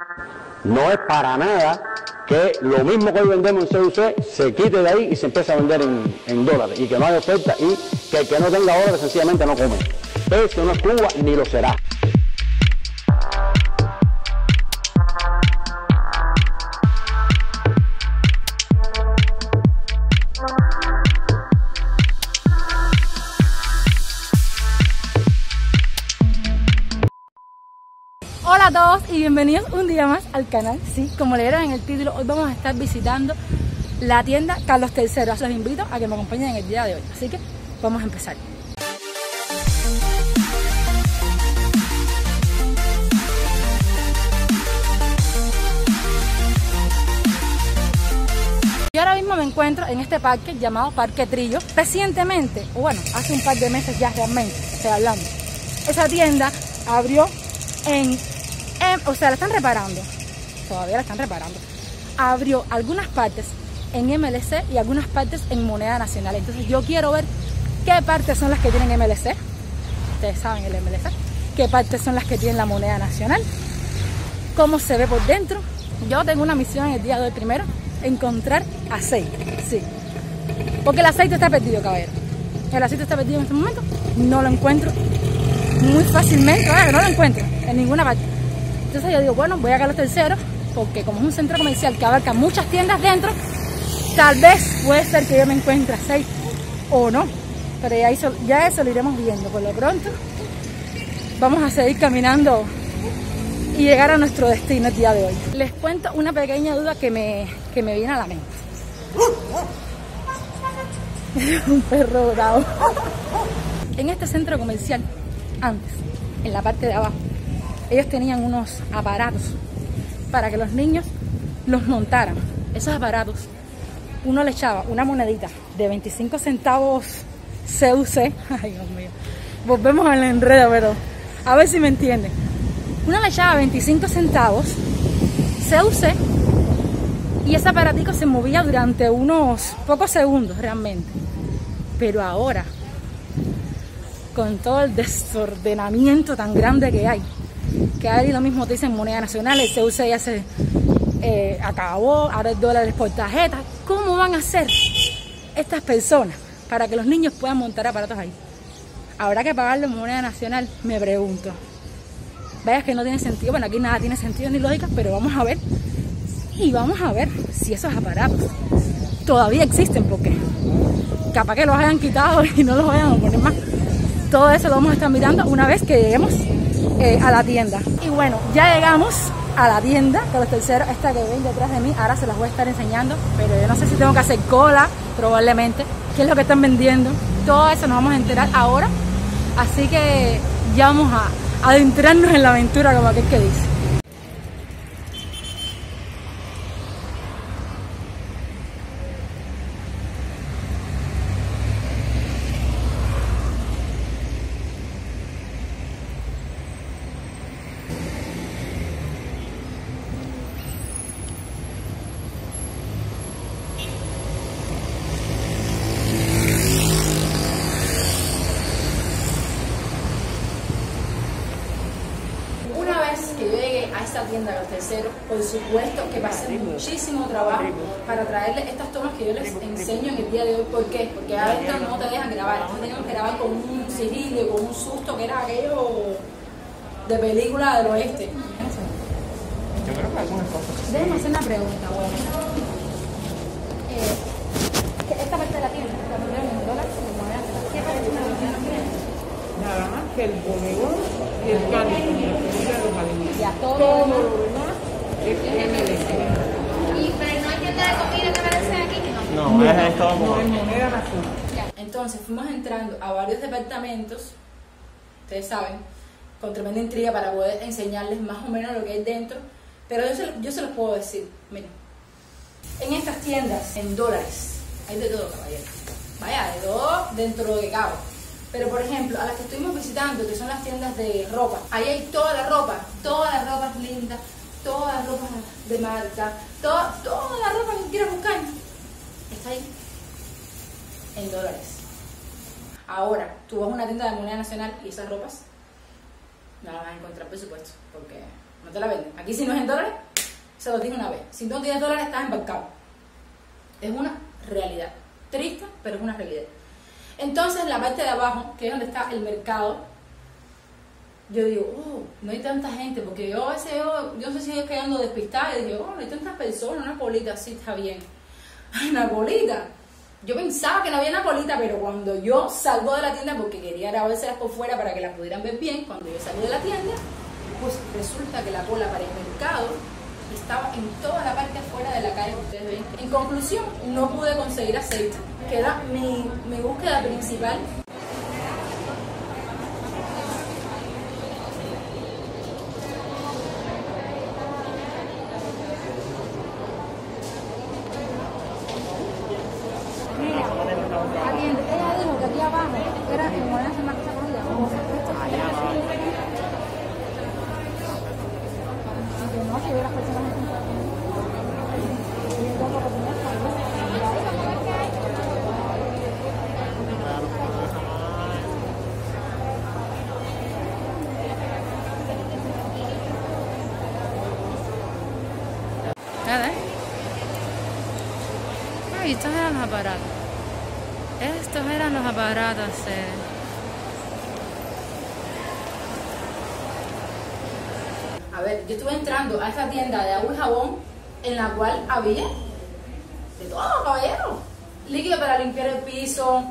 No es para nada que lo mismo que hoy vendemos en CUC se quite de ahí y se empiece a vender en dólares y que no hay oferta y que el que no tenga dólares sencillamente no come. Eso no es Cuba ni lo será. Hola a todos y bienvenidos un día más al canal. Sí, como leyeron en el título, hoy vamos a estar visitando la tienda Carlos III. Los invito a que me acompañen en el día de hoy. Así que vamos a empezar. Yo ahora mismo me encuentro en este parque llamado Parque Trillo. Recientemente, o bueno, hace un par de meses ya realmente, estoy hablando, esa tienda abrió o sea, la están reparando, todavía la están reparando. Abrió algunas partes en MLC y algunas partes en moneda nacional. Entonces yo quiero ver qué partes son las que tienen MLC. Ustedes saben el MLC. Qué partes son las que tienen la moneda nacional. Cómo se ve por dentro. Yo tengo una misión en el día de hoy primero. Encontrar aceite. Sí. Porque el aceite está perdido, caballero. El aceite está perdido en este momento. No lo encuentro muy fácilmente. No lo encuentro en ninguna parte. Entonces yo digo, bueno, voy a Carlos III, porque como es un centro comercial que abarca muchas tiendas dentro, tal vez puede ser que yo me encuentre aceite o no. Pero ya eso lo iremos viendo. Por lo pronto, vamos a seguir caminando y llegar a nuestro destino el día de hoy. Les cuento una pequeña duda que me viene a la mente. Un perro bravo. En este centro comercial, antes, en la parte de abajo, ellos tenían unos aparatos para que los niños los montaran. Esos aparatos, uno le echaba una monedita de 25 centavos CUC. Ay, Dios mío. Volvemos al enredo, pero a ver si me entienden. Uno le echaba 25 centavos CUC y ese aparatico se movía durante unos pocos segundos realmente. Pero ahora, con todo el desordenamiento tan grande que hay lo mismo te dicen moneda nacional, el CUC ya se acabó, ahora el dólar es por tarjeta. ¿Cómo van a hacer estas personas para que los niños puedan montar aparatos ahí? ¿Habrá que pagarle moneda nacional? Me pregunto. Vaya que no tiene sentido. Bueno, aquí nada tiene sentido ni lógica, pero vamos a ver. Y vamos a ver si esos aparatos todavía existen, porque capaz que los hayan quitado y no los vayan a poner más. Todo eso lo vamos a estar mirando una vez que lleguemos a la tienda. Y bueno, ya llegamos a la tienda Carlos III, esta que ven detrás de mí. Ahora se las voy a estar enseñando, pero yo no sé si tengo que hacer cola, probablemente. ¿Qué es lo que están vendiendo? Todo eso nos vamos a enterar ahora. Así que ya vamos a adentrarnos en la aventura, como aquel que dice. Esta tienda Carlos III, por supuesto que va a ser muchísimo trabajo para traerles estas tomas que yo les enseño en el día de hoy. ¿Por qué? Porque adentro no te dejan grabar, no tenemos que grabar con un sigilo, con un susto que era aquello de película del oeste. Yo creo que algunas cosas. Déjenme hacer una pregunta, bueno. Esta parte de la tienda, la moneda en dólares, ¿qué parte de la moneda nacional? Nada más que el bodegón y el cánico, y los alimentos. Ya, todo lo demás es MLC. Pero no hay tienda de comida que aparece aquí. No, es todo como moneda nacional. Entonces fuimos entrando a varios departamentos, ustedes saben, con tremenda intriga para poder enseñarles más o menos lo que hay dentro. Pero yo se los puedo decir, miren, en estas tiendas en dólares hay de todo, caballero. Vaya, de todo dentro de lo que cabe. Pero por ejemplo, a las que estuvimos visitando, que son las tiendas de ropa, ahí hay toda la ropa es linda, toda la ropa de marca, toda la ropa que quieras buscar, está ahí, en dólares. Ahora, tú vas a una tienda de moneda nacional y esas ropas no las vas a encontrar, por supuesto, porque no te la venden. Aquí si no es en dólares, se los dije una vez. Si no tienes dólares, estás embarcado. Es una realidad. Triste, pero es una realidad. Entonces, la parte de abajo, que es donde está el mercado, yo digo, no hay tanta gente, porque yo a veces, yo no sé si estoy quedando despistada, y digo, no hay tantas personas, una colita, sí, está bien. Una colita. Yo pensaba que no había una colita, pero cuando yo salgo de la tienda, porque quería grabárselas por fuera para que las pudieran ver bien, cuando yo salí de la tienda, pues resulta que la cola para el mercado estaba en toda la parte afuera de la calle que ustedes ven. En conclusión, no pude conseguir aceite, que era mi búsqueda principal. Mira, ella dijo que aquí abajo era como una semana que se corrida. No, si hubiera personas Ay, estos eran los aparatos. Estos eran los aparatos. A ver, yo estuve entrando a esta tienda de agua y jabón en la cual había de todo, caballero. Líquido para limpiar el piso,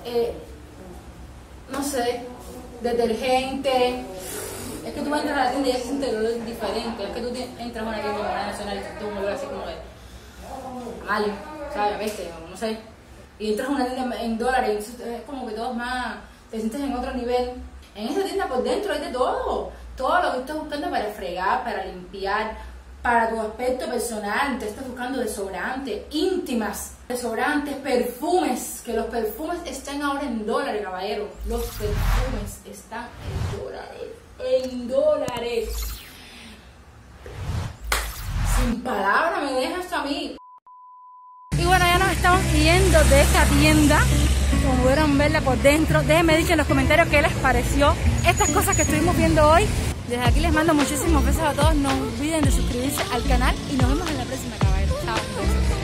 no sé, detergente. Es que tú entras a la tienda y es un olor diferente. Es que tú entras a una tienda de nacional y tú un olor así como de mal, ¿sabes? ¿Viste? No sé. Y entras a una tienda en dólares y es como que todo es más, te sientes en otro nivel. En esa tienda por dentro hay de todo. Todo lo que estás buscando para fregar, para limpiar, para tu aspecto personal. Te estás buscando desodorantes, íntimas, desodorantes, perfumes. Que los perfumes están ahora en dólares, caballero. Los perfumes están en dólares. En dólares. Sin palabras me dejas a mí. Y bueno, ya nos estamos yendo de esta tienda. Como pudieron verla por dentro, déjenme decir en los comentarios qué les pareció estas cosas que estuvimos viendo hoy. Desde aquí les mando muchísimos besos a todos. No olviden de suscribirse al canal y nos vemos en la próxima, caballero. Chao.